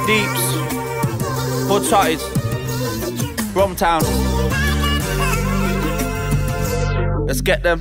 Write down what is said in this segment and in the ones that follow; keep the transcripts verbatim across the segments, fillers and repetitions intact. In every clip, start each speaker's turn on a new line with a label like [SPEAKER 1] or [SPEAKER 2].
[SPEAKER 1] Deeps, Hood Totties, Bromtown. Let's get them.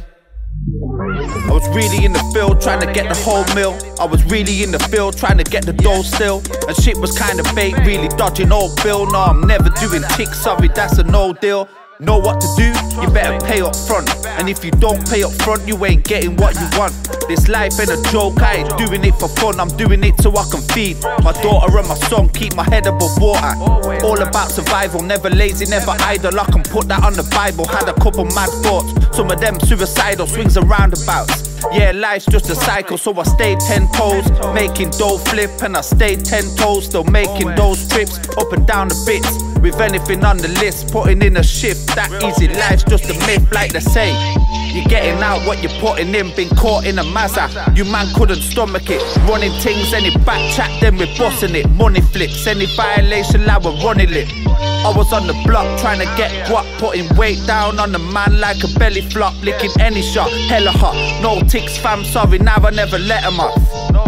[SPEAKER 1] I was really in the field trying to get the whole meal. I was really in the field trying to get the dough still. And shit was kinda bait, really dodging old bill. No, I'm never doing ticks, sorry, that's a no deal. Know what to do, you better pay up front. And if you don't pay up front, you ain't getting what you want. This life ain't a joke, I ain't doing it for fun. I'm doing it so I can feed my daughter and my son, keep my head above water. All about survival, never lazy, never idle. I can put that on the Bible, had a couple mad thoughts. Some of them suicidal, swings and roundabouts. Yeah, life's just a cycle, so I stayed ten toes, making dough flip, and I stayed ten toes, still making those trips up and down the bits. With anything on the list, putting in a shift, that easy life's just a myth, like they say. You're getting out what you're putting in, been caught in a mazza. You man couldn't stomach it, running things, any back chat, then we're bossing it. Money flips, any violation, like we're running it. I was on the block trying to get guap, putting weight down on the man like a belly flop, licking any shot, hella hot. No ticks fam, sorry, now I never let them off.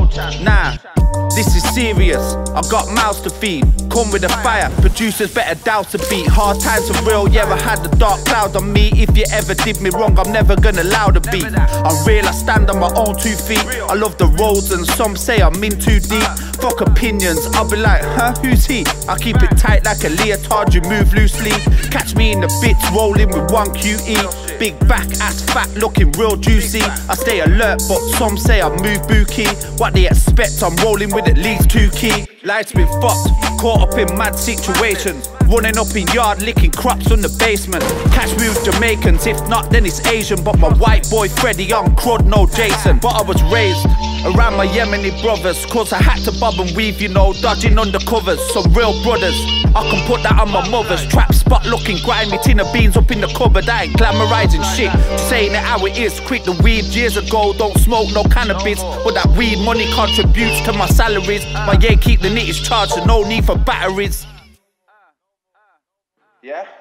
[SPEAKER 1] Nah, this is serious, I got mouths to feed. Come with a fire, producers better douse a beat. Hard times are real, yeah, I had the dark cloud on me. If you ever did me wrong, I'm never gonna allow the beat. I'm real, I stand on my own two feet. I love the roads and some say I'm in too deep. Fuck opinions, I'll be like, huh, who's he? I keep it tight like a leotard, you move loosely. Catch me in the bits, rolling with one Q E. Big back, ass fat, looking real juicy. I stay alert, but some say I move bookie. What they expect, I'm rolling with at least two key. Life's been fucked, caught up in mad situations. Running up in yard, licking crops on the basement. Catch me with Jamaicans, if not then it's Asian. But my white boy Freddy on crud, no Jason. But I was raised around my Yemeni brothers, cause I had to bob and weave, you know, dodging undercovers. Some real brothers, I can put that on my mother's trap spot, looking grimy, tin of beans up in the cupboard. I ain't glamorizing shit, saying it how it is. Quit the weed years ago, don't smoke no cannabis, but that weed money contributes to my salaries. My yeah keep the nitties charged, so no need for batteries. Yeah.